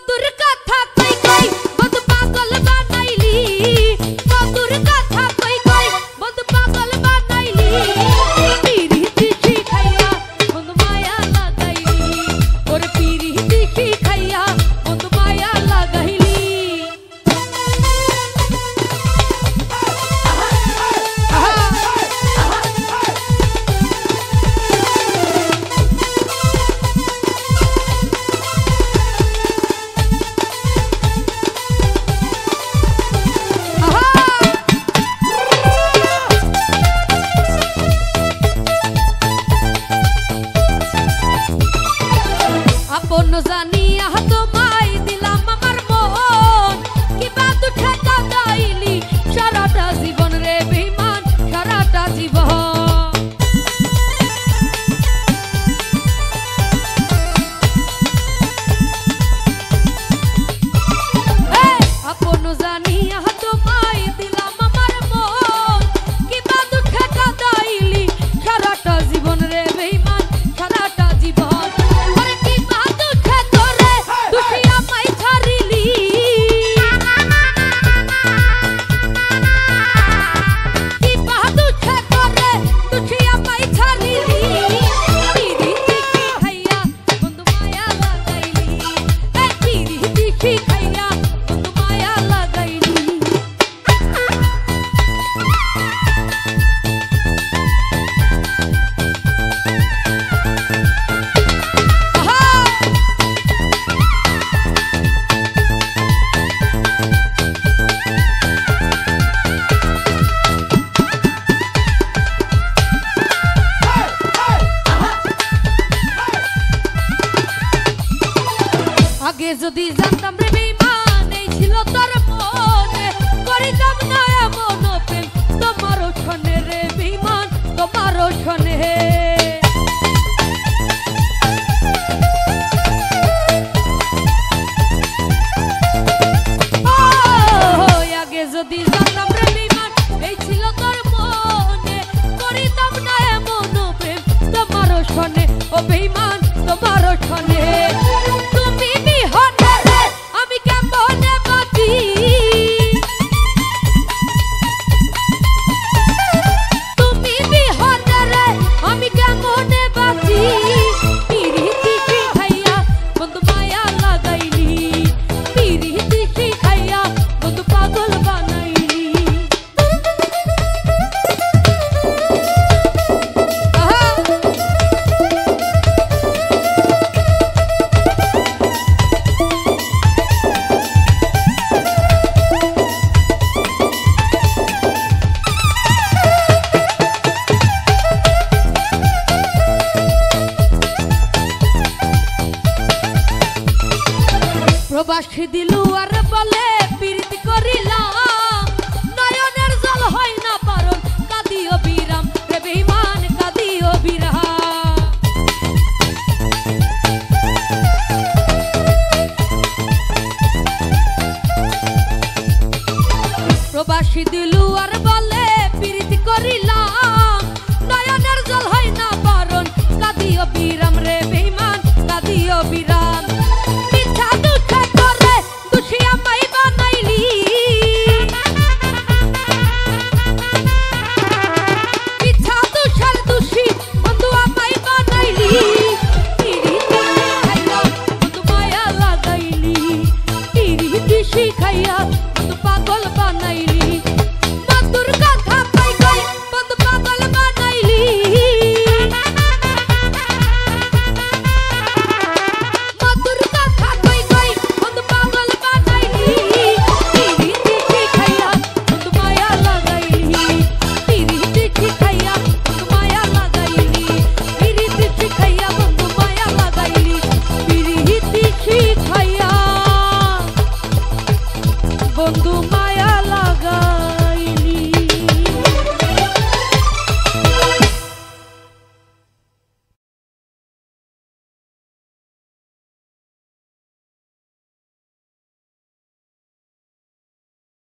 আগে যদি জানতাম রে বেঈমান এই ছিল তোর মনে করিতাম না এমন প্রেম তোমার ওখানে রে বেঈমান তোমার ওখানে আগে যদি জানতাম রে বেঈমান এই ছিল তোর মনে করিতাম না এমন প্রেম তোমার ওখানে ও বেঈমান তোমার ওখানে প্রবাসী দিলু আর বলে প্রীতি করিলাম নয়নের জল হয় না পারন কাঁদিও বিরাম রে বেঈমান কাঁদিও বিরাম প্রবাসী দিলু